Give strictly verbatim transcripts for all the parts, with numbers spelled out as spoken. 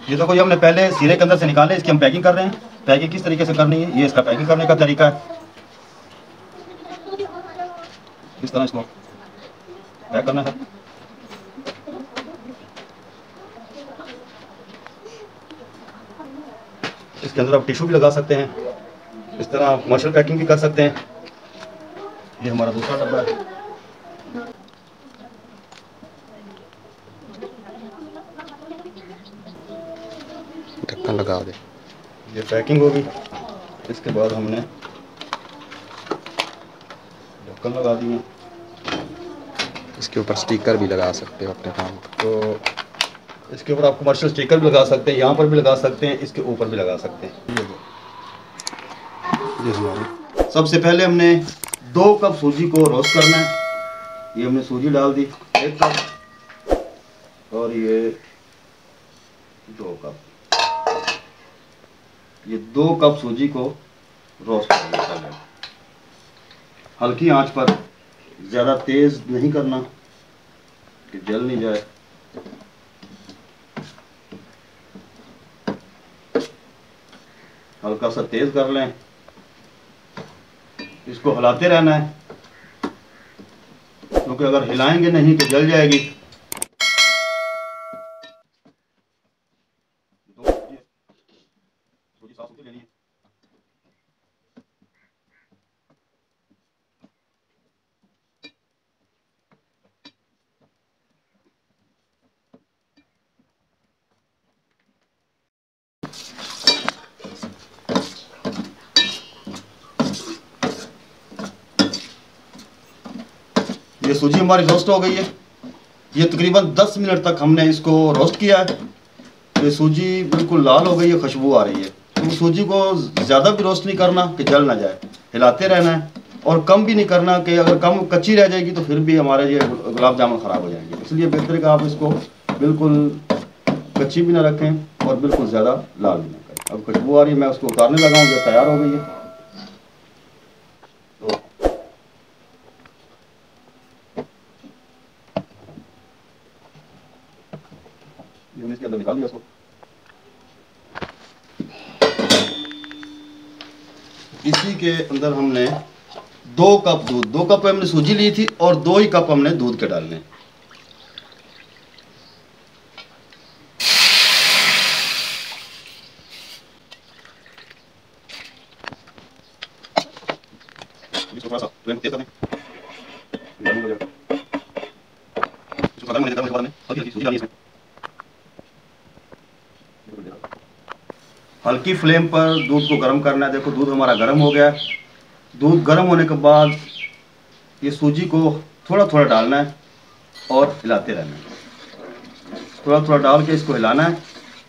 ये देखो, ये हमने पहले सीरे के अंदर से निकाले, इसकी हम पैकिंग कर रहे हैं। पैकिंग किस तरीके से करनी है, ये इसका पैकिंग करने का तरीका है। इस तरह इसको पैक करना है। इसके अंदर आप टिश्यू भी लगा सकते हैं, इस तरह आप कमर्शियल पैकिंग भी कर सकते हैं। ये हमारा दूसरा डब्बा है। ढक्कन लगा दे। ये पैकिंग होगी। इसके बाद हमने ढक्कन लगा दिए। इसके ऊपर स्टिकर भी लगा सकते हो अपने काम का। तो इसके ऊपर आप कमर्शियल स्टिकर भी लगा सकते हैं, यहाँ पर भी लगा सकते हैं, इसके ऊपर भी लगा सकते हैं। ये हमारी सबसे पहले हमने दो कप सूजी को रोस्ट करना है। ये हमने सूजी डाल दी एक कप, और ये दो कप। ये दो कप सूजी को रोस्ट करना है हल्की आंच पर, ज़्यादा तेज़ नहीं करना कि जल नहीं जाए। हल्का सा तेज कर लें, इसको हिलाते रहना है, क्योंकि अगर हिलाएंगे नहीं तो जल जाएगी। ये सूजी हमारी रोस्ट हो गई है। ये तकरीबन दस मिनट तक हमने इसको रोस्ट किया है। ये सूजी बिल्कुल लाल हो गई है, खुशबू आ रही है। तो सूजी को ज़्यादा भी रोस्ट नहीं करना कि जल ना जाए, हिलाते रहना है, और कम भी नहीं करना कि अगर कम कच्ची रह जाएगी तो फिर भी हमारे ये गुलाब जामुन ख़राब हो जाएंगे। इसलिए बेहतर है कि आप इसको बिल्कुल कच्ची भी ना रखें और बिल्कुल ज़्यादा लाल भी ना करें। अब खुशबू आ रही है, मैं उसको उतारने लगा हूँ, जो तैयार हो गई है। इसके अंदर निकाल दिया इसको। इसी के अंदर हमने दो कप दूध, दो कप हमने सूजी ली थी और दो ही कप हमने दूध के डालने। इसको थोड़ा सा फ्लेम तेज कर दें, गर्म हो जाएगा। इसको गर्म होने के बाद में हल्की हल्की सूजी डालिए इसमें। हल्की फ्लेम पर दूध को गर्म करना है। देखो दूध हमारा गर्म हो गया। दूध गर्म होने के बाद ये सूजी को थोड़ा थोड़ा डालना है और हिलाते रहना है। थोड़ा थोड़ा डाल के इसको हिलाना है।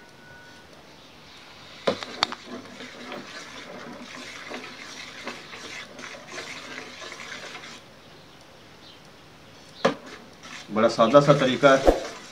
बड़ा सादा सा तरीका है।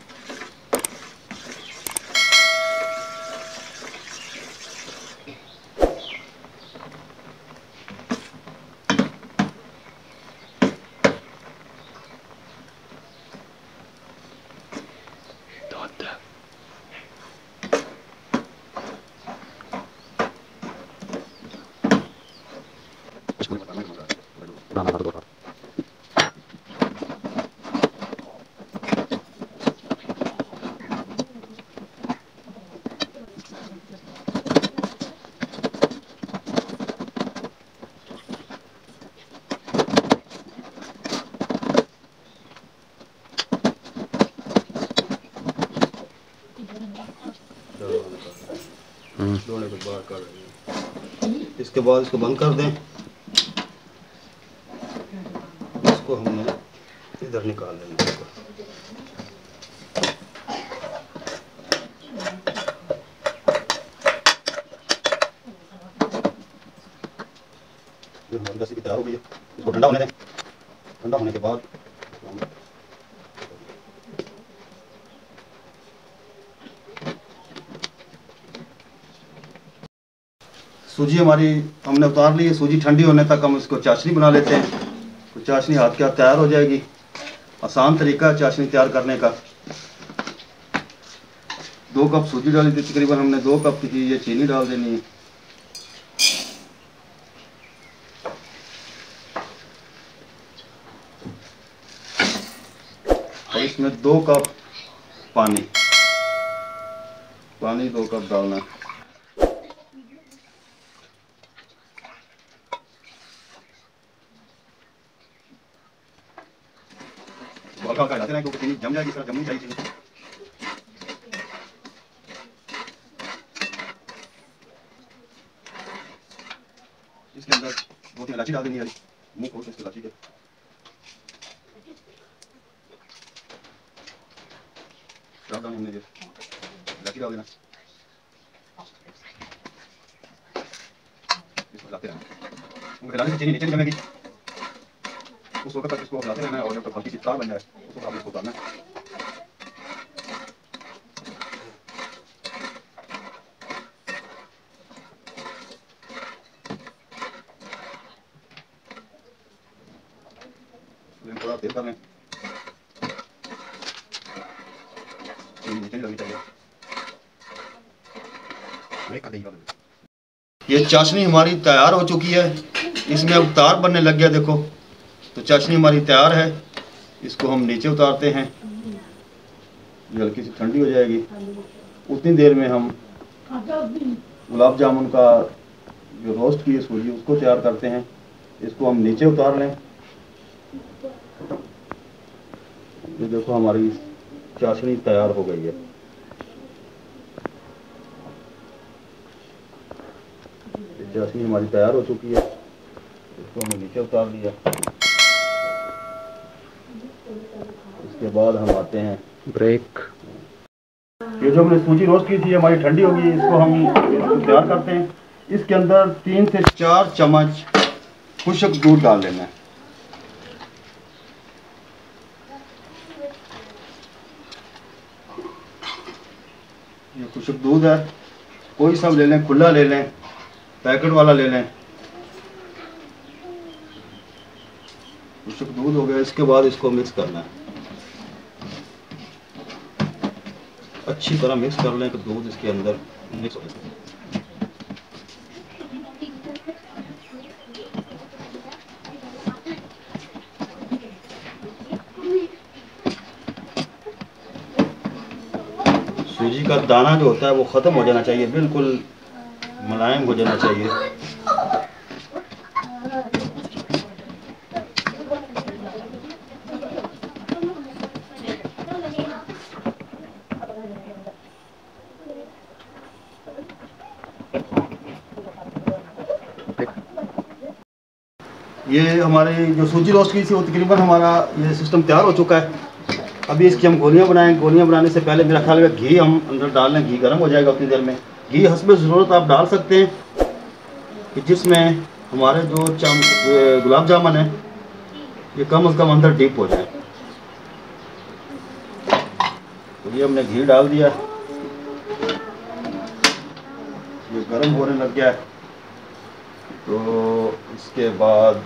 दोने को बाहर कर देंगे। इसके बाद इसको बंद कर दें। इसको हमने इधर निकाल लेंगे। ये हमारी रेसिपी तैयार हो गई है। इसको ठंडा होने दें। ठंडा होने के बाद सूजी हमारी हमने उतार ली है। सूजी ठंडी होने तक हम इसको चाशनी बना लेते हैं। तो चाशनी हाथ के हाथ तैयार हो जाएगी। आसान तरीका है चाशनी तैयार करने का। दो कप सूजी डाली थी, तकरीबन हमने दो कप की ये चीनी डाल देनी है। और इसमें दो कप पानी पानी दो कप डालना है। हल्का हल्का डालते रहें क्योंकि चीनी जम जाएगी, इस तरह जमनी चाहिए चीनी। इसके अंदर दो तीन इलायची डाल देनी है, मुंह खोल के इसकी इलायची के डाल देना, हमने ये इलायची डाल देना, इसको हिलाते रहना। उनको हिलाने से चीनी नीचे नहीं जमेगी, उस वक्त तक इसको हिलाते रहना है और जब तक हल्की सी तार बन जाए उस वक्त आपने इसको उतारना है। थोड़ा तेल कर लें, चीनी नीचे नहीं लगनी चाहिए। ये चाशनी हमारी तैयार हो चुकी है, इसमें अब तार बनने लग गया देखो। तो चाशनी हमारी तैयार है, इसको हम नीचे उतारते हैं, ये हल्की सी ठंडी हो जाएगी। उतनी देर में हम गुलाब जामुन का जो रोस्ट की है सूजी उसको तैयार करते हैं। इसको हम नीचे उतार लें। ये देखो हमारी चाशनी तैयार हो गई है। चाशनी हमारी तैयार हो चुकी है, इसको हमने नीचे उतार दिया। इसके बाद हम आते हैं ब्रेक। ये जो हमने सूजी रोस्ट की थी हमारी ठंडी होगी, इसको हम इसको तैयार करते हैं। इसके अंदर तीन से चार चम्मच खुश्क दूध डाल लेना है। ये खुश्क दूध है, कोई सा ले लें, खुला ले लें, पैकेट वाला ले लें। खुश्क दूध हो गया, इसके बाद इसको मिक्स करना है, अच्छी तरह मिक्स कर लें कि दूध इसके अंदर मिक्स हो जाए। सूजी का दाना जो होता है वो ख़त्म हो जाना चाहिए, बिल्कुल मुलायम हो जाना चाहिए। ये हमारे जो सूजी रोस्ट की थी वो तकरीबन हमारा ये सिस्टम तैयार हो चुका है। अभी इसकी हम गोलियां बनाएं। गोलियां बनाने से पहले मेरा ख्याल है घी हम अंदर डाल लें, घी गर्म हो जाएगा उतनी देर में। घी हस्ब ज़रूरत आप डाल सकते हैं कि जिसमें हमारे जो चम गुलाब जामुन है ये कम अज़ कम अंदर डीप हो जाए। तो ये हमने घी डाल दिया, ये गर्म होने लग गया है। तो इसके बाद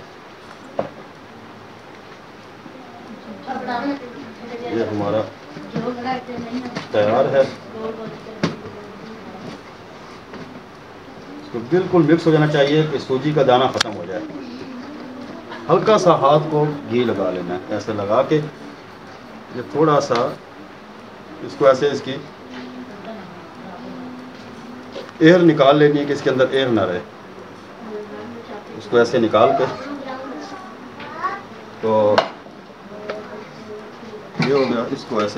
ये हमारा तैयार है। इसको बिल्कुल मिक्स हो जाना चाहिए कि सूजी का दाना ख़त्म हो जाए। हल्का सा हाथ को घी लगा लेना है, ऐसे लगा के ये थोड़ा सा इसको ऐसे इसकी एयर निकाल लेनी है कि इसके अंदर एयर ना रहे। इसको ऐसे निकाल के तो ये हो गया। इसको ऐसे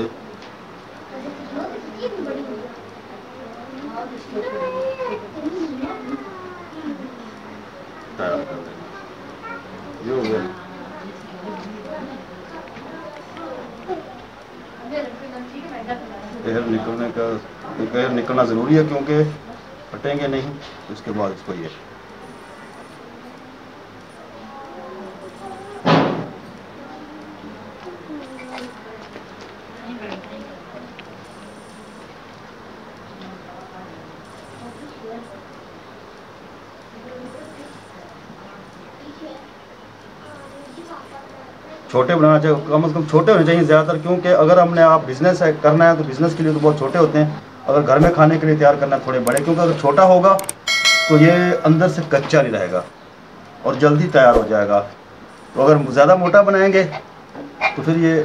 तैयार कर देना, ये हो गया। एयर निकलने का एयर निकलना ज़रूरी है क्योंकि फटेंगे नहीं। उसके बाद इसको ये छोटे बनाना चाहिए, कम से कम छोटे होने चाहिए ज़्यादातर, क्योंकि अगर हमने आप बिज़नेस करना है तो बिज़नेस के लिए तो बहुत छोटे होते हैं। अगर घर में खाने के लिए तैयार करना थोड़े बड़े, क्योंकि अगर छोटा होगा तो ये अंदर से कच्चा नहीं रहेगा और जल्दी तैयार हो जाएगा। तो अगर ज़्यादा मोटा बनाएंगे तो फिर ये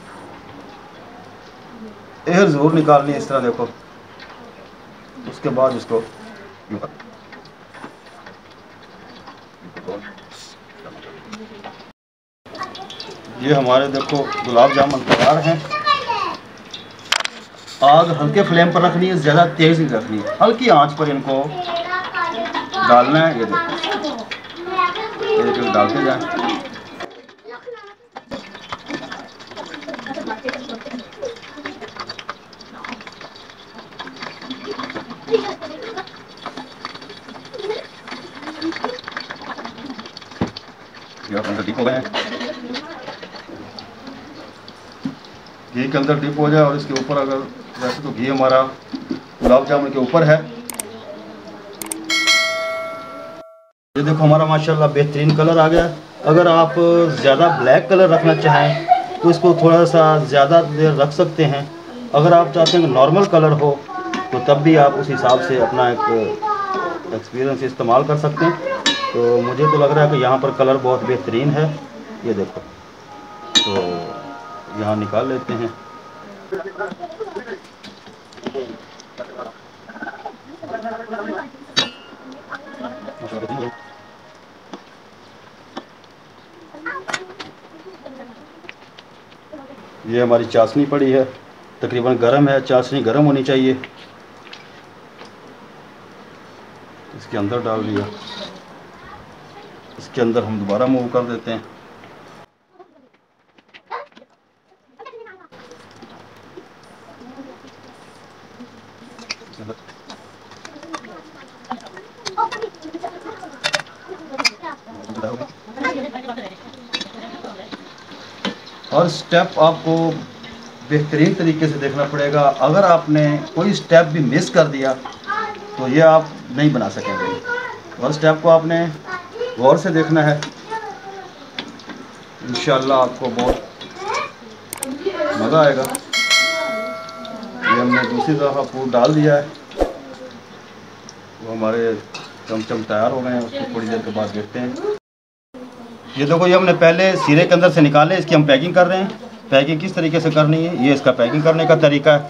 एयर ज़रूर निकालनी है इस तरह, देखो। उसके बाद इसको ये हमारे देखो गुलाब जामुन तैयार हैं। आग हल्के फ्लेम पर रखनी है, ज़्यादा तेज़ नहीं रखनी है, हल्की आंच पर इनको डालना है। ये देखो एक एक डालते जाएं। ये अपने डिप हो गए हैं, घी के अंदर डिप हो जाए। और इसके ऊपर अगर वैसे तो घी हमारा गुलाब जामुन के ऊपर है। ये देखो हमारा माशाल्लाह बेहतरीन कलर आ गया। अगर आप ज़्यादा ब्लैक कलर रखना चाहें तो इसको थोड़ा सा ज़्यादा देर रख सकते हैं। अगर आप चाहते हैं कि नॉर्मल कलर हो तो तब भी आप उस हिसाब से अपना एक एक्सपीरियंस इस्तेमाल कर सकते हैं। तो मुझे तो लग रहा है कि यहाँ पर कलर बहुत बेहतरीन है। ये देखो, तो यहाँ निकाल लेते हैं। ये हमारी चाशनी पड़ी है, तकरीबन गर्म है, चाशनी गर्म होनी चाहिए। इसके अंदर डाल दिया, इसके अंदर हम दोबारा मूव कर देते हैं। और स्टेप आपको बेहतरीन तरीके से देखना पड़ेगा। अगर आपने कोई स्टेप भी मिस कर दिया तो ये आप नहीं बना सकेंगे। और स्टेप को आपने गौर से देखना है, इंशाल्लाह आपको बहुत मज़ा आएगा। ये हमने दूसरी दफ़ा फूड डाल दिया है, वो हमारे चमचम तैयार हो गए हैं। उसको थोड़ी देर के बाद देखते हैं। ये देखो, ये हमने पहले सीरे के अंदर से निकाले, इसकी हम पैकिंग कर रहे हैं। पैकिंग किस तरीके से करनी है, ये इसका पैकिंग करने का तरीका है।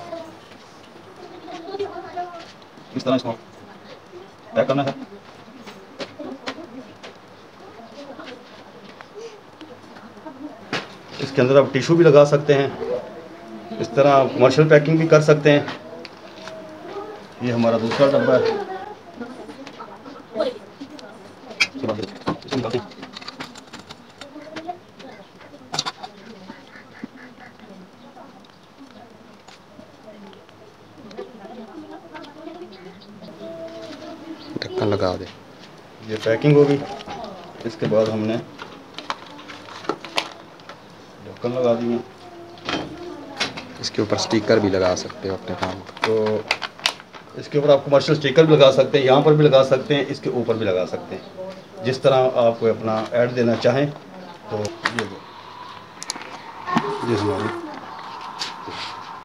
इस तरह इसको पैक करना है। इसके अंदर आप टिश्यू भी लगा सकते हैं, इस तरह आप कमर्शियल पैकिंग भी कर सकते हैं। ये हमारा दूसरा डब्बा है। ढक्कन लगा दे। ये पैकिंग होगी, इसके बाद हमने ढक्कन लगा दिए। इसके ऊपर स्टिकर भी लगा सकते हो अपने काम का। तो इसके ऊपर आप कमर्शियल स्टिकर भी लगा सकते हैं, यहाँ पर भी लगा सकते हैं, इसके ऊपर भी लगा सकते हैं। जिस तरह आप कोई अपना ऐड देना चाहें तो ये जी हमारी